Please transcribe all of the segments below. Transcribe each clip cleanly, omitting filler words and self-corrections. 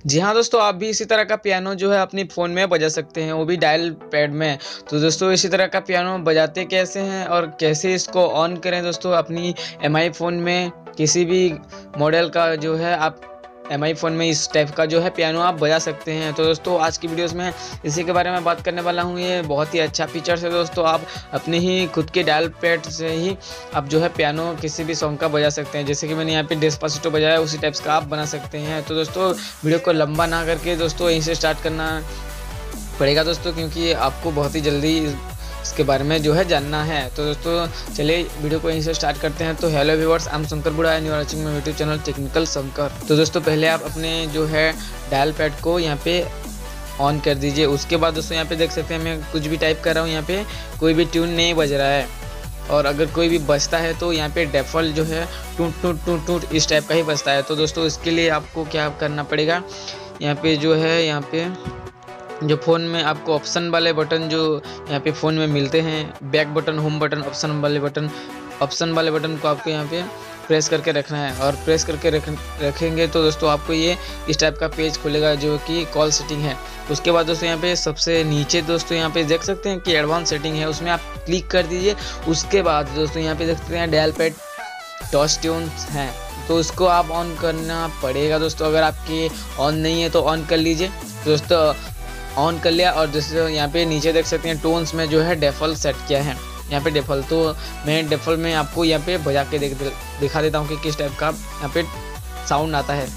जी हाँ दोस्तों, आप भी इसी तरह का पियानो जो है अपनी फ़ोन में बजा सकते हैं, वो भी डायल पैड में। तो दोस्तों इसी तरह का पियानो बजाते कैसे हैं और कैसे इसको ऑन करें दोस्तों अपनी एमआई फ़ोन में, किसी भी मॉडल का जो है आप एमआई फ़ोन में इस टाइप का जो है पियानो आप बजा सकते हैं। तो दोस्तों आज की वीडियोस में इसी के बारे में बात करने वाला हूँ। ये बहुत ही अच्छा फीचर्स है दोस्तों, आप अपने ही खुद के डायल पैड से ही आप जो है पियानो किसी भी सॉन्ग का बजा सकते हैं। जैसे कि मैंने यहाँ पे डेस्पासितो बजाया, उसी टाइप्स का आप बना सकते हैं। तो दोस्तों वीडियो को लंबा ना करके दोस्तों यहीं से स्टार्ट करना पड़ेगा दोस्तों, क्योंकि आपको बहुत ही जल्दी इसके बारे में जो है जानना है। तो दोस्तों चलिए वीडियो को यहीं से स्टार्ट करते हैं। तो hello viewers, I am Shankar Budha and you are watching my YouTube channel technical Shankar. तो दोस्तों पहले आप अपने जो है डायल पैड को यहाँ पे ऑन कर दीजिए। उसके बाद दोस्तों यहाँ पे देख सकते हैं मैं कुछ भी टाइप कर रहा हूँ, यहाँ पे कोई भी ट्यून नहीं बज रहा है। और अगर कोई भी बजता है तो यहाँ पे डेफॉल्ट जो है टूट टूट टूट टूट इस टाइप का ही बजता है। तो दोस्तों इसके लिए आपको क्या करना पड़ेगा, यहाँ पे जो है यहाँ पे जो फ़ोन में आपको ऑप्शन वाले बटन जो यहाँ पे फ़ोन में मिलते हैं, back button, home button, option वाले बटन को आपको यहाँ पे प्रेस करके रखना है। और प्रेस करके रखेंगे तो दोस्तों आपको ये इस टाइप का पेज खुलेगा जो कि कॉल सेटिंग है। उसके बाद दोस्तों यहाँ पे सबसे नीचे दोस्तों यहाँ पे देख सकते हैं कि एडवांस सेटिंग है, उसमें आप क्लिक कर दीजिए। उसके बाद दोस्तों यहाँ पे देख सकते हैं डायल पैड टच ट्यून्स हैं, तो इसको आप ऑन करना पड़ेगा दोस्तों। अगर आपके ऑन नहीं है तो ऑन कर लीजिए दोस्तों। ऑन कर लिया और दोस्तों यहाँ पे नीचे देख सकते हैं टोन्स में जो है डेफॉल्ट सेट किया है, यहाँ पे डेफॉल्ट। तो मैं डेफॉल्ट में आपको यहाँ पे बजा के दिखा देता हूँ कि किस टाइप का यहाँ पे साउंड आता है।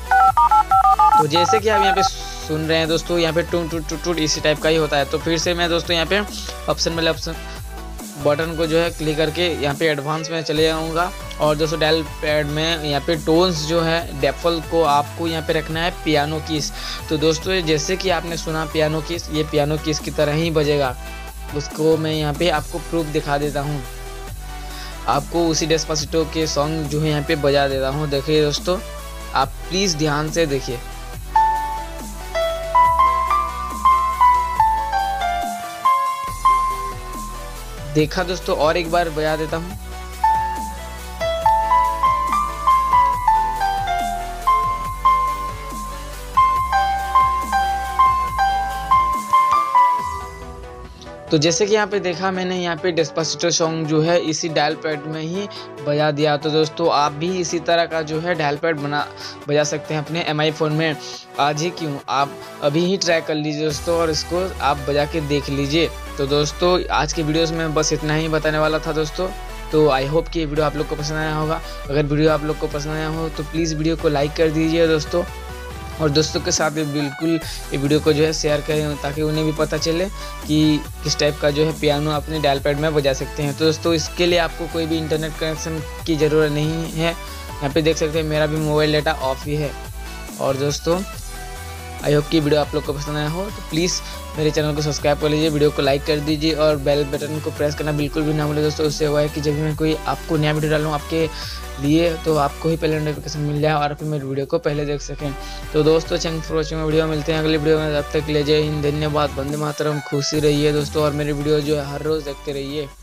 तो जैसे कि आप यहाँ पे सुन रहे हैं दोस्तों, यहाँ पे टूट टूट टूट टूट इसी टाइप का ही होता है। तो फिर से मैं दोस्तों यहाँ पे ऑप्शन बटन को जो है क्लिक करके यहाँ पे एडवांस में चले जाऊँगा। और दोस्तों डायल पैड में यहाँ पे टोन्स जो है डेफॉल्ट को आपको यहाँ पे रखना है पियानो कीस। तो दोस्तों जैसे कि आपने सुना पियानो कीस, ये पियानो कीस की तरह ही बजेगा। उसको मैं यहाँ पे आपको प्रूफ दिखा देता हूँ, आपको उसी डेस्पासितो के सॉन्ग जो है यहाँ पे बजा देता हूँ। देखिए दोस्तों, आप प्लीज़ ध्यान से देखिए। देखा दोस्तों, और एक बार बजा देता हूँ। तो जैसे कि यहाँ पे देखा मैंने, यहाँ पे डेस्पासितो सॉन्ग जो है इसी डायल पैड में ही बजा दिया। तो दोस्तों आप भी इसी तरह का जो है डायल पैड बजा सकते हैं अपने एमआई फ़ोन में। आज ही क्यों, आप अभी ही ट्राई कर लीजिए दोस्तों और इसको आप बजा के देख लीजिए। तो दोस्तों आज की वीडियोस में बस इतना ही बताने वाला था दोस्तों। तो आई होप कि ये वीडियो आप लोग को पसंद आया होगा। अगर वीडियो आप लोग को पसंद आया हो तो प्लीज़ वीडियो को लाइक कर दीजिए दोस्तों, और दोस्तों के साथ भी बिल्कुल ये वीडियो को जो है शेयर करें ताकि उन्हें भी पता चले कि किस टाइप का जो है पियानो अपने डायल पैड में बजा सकते हैं। तो दोस्तों इसके लिए आपको कोई भी इंटरनेट कनेक्शन की ज़रूरत नहीं है। यहाँ पे देख सकते हैं मेरा भी मोबाइल डाटा ऑफ ही है। और दोस्तों आई होप कि वीडियो आप लोग को पसंद आया हो। तो प्लीज़ मेरे चैनल को सब्सक्राइब कर लीजिए, वीडियो को लाइक कर दीजिए और बेल बटन को प्रेस करना बिल्कुल भी ना भूलें दोस्तों। उससे हुआ है कि जब भी मैं कोई आपको नया वीडियो डालूँ आपके लिए तो आपको ही पहले नोटिफिकेशन मिल जाए और फिर मेरे वीडियो को पहले देख सकें। तो दोस्तों थैंक्स फॉर वॉचिंग, वीडियो मिलते हैं अगली वीडियो में। तब तक ले जय हिंद, धन्यवाद, वंदे मातरम, खुशी रहिए दोस्तों। और मेरी वीडियो जो है हर रोज़ देखते रहिए।